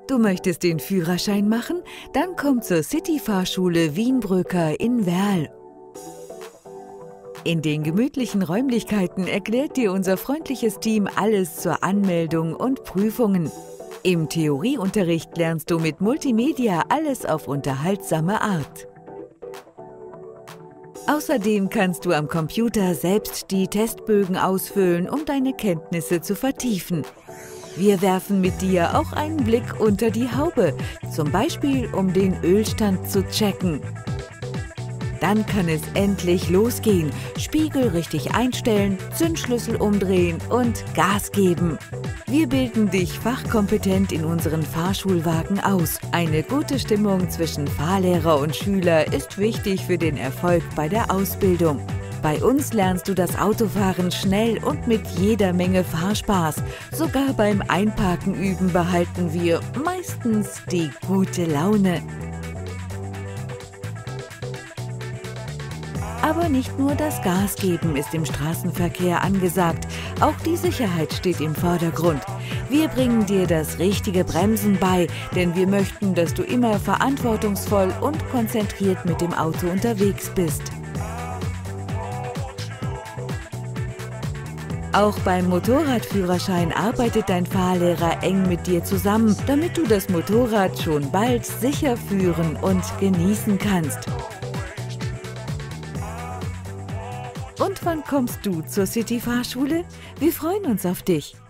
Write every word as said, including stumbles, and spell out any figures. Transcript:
Du möchtest den Führerschein machen? Dann komm zur City-Fahrschule Wienbrücker in Werl. In den gemütlichen Räumlichkeiten erklärt dir unser freundliches Team alles zur Anmeldung und Prüfungen. Im Theorieunterricht lernst du mit Multimedia alles auf unterhaltsame Art. Außerdem kannst du am Computer selbst die Testbögen ausfüllen, um deine Kenntnisse zu vertiefen. Wir werfen mit dir auch einen Blick unter die Haube, zum Beispiel um den Ölstand zu checken. Dann kann es endlich losgehen. Spiegel richtig einstellen, Zündschlüssel umdrehen und Gas geben. Wir bilden dich fachkompetent in unseren Fahrschulwagen aus. Eine gute Stimmung zwischen Fahrlehrer und Schüler ist wichtig für den Erfolg bei der Ausbildung. Bei uns lernst du das Autofahren schnell und mit jeder Menge Fahrspaß. Sogar beim Einparken üben behalten wir meistens die gute Laune. Aber nicht nur das Gas geben ist im Straßenverkehr angesagt, auch die Sicherheit steht im Vordergrund. Wir bringen dir das richtige Bremsen bei, denn wir möchten, dass du immer verantwortungsvoll und konzentriert mit dem Auto unterwegs bist. Auch beim Motorradführerschein arbeitet dein Fahrlehrer eng mit dir zusammen, damit du das Motorrad schon bald sicher führen und genießen kannst. Und wann kommst du zur City-Fahrschule? Wir freuen uns auf dich!